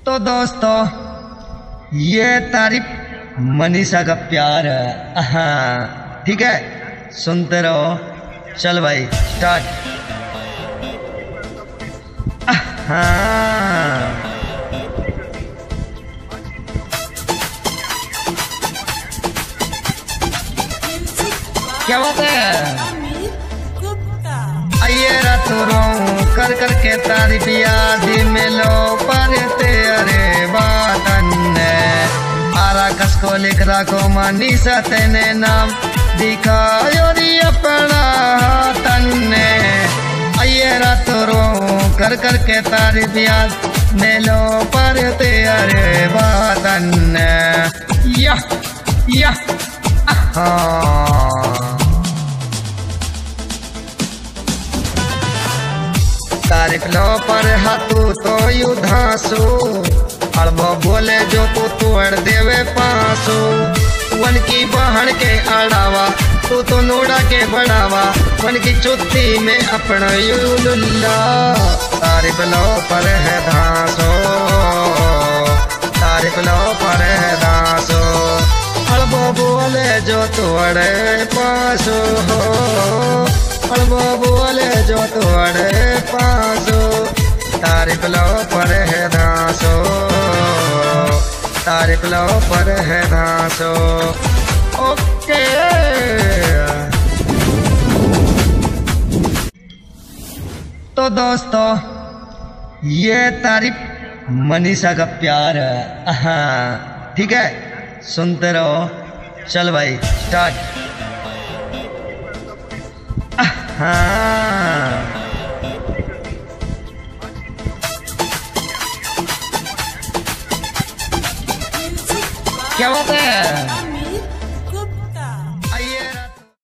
तो दोस्तों ये तारीफ मनीषा का प्यार है। हाँ ठीक है, सुनते रहो। चल भाई स्टार्ट। हाँ क्या बात है। आइए रातों कर कर के तारीफ याद मिलो पर तेरे बातन आरा कसको लिख रखो मनीषा तेने नाम दिखायो री अपना तन। आइए रातों कर कर के तारीफ याद मिलो पर तेरे बातन या तारीफ लो पर हाथू तो युद्धासु अड़बो बोले जो तू तोड़ देवे पासु वन की बहन के अड़ावा तू तो नोड़ा के बढ़ावा वन की चुत्ती में अपना यूलुल्ला। तारीफ लो पर है धासो, तारीफ लो पर है धासो अड़बो बोले जो तोड़े पासु हो अड़बो बोले जो तोड़े पासो। तारीफ लो पर है धासो, तारीफ लो पर है धासो। ओके तो दोस्तों ये तारीफ मनीषा का प्यार है। हाँ ठीक है, सुनते रहो। चल भाई स्टार्ट। हाँ क्या बात है।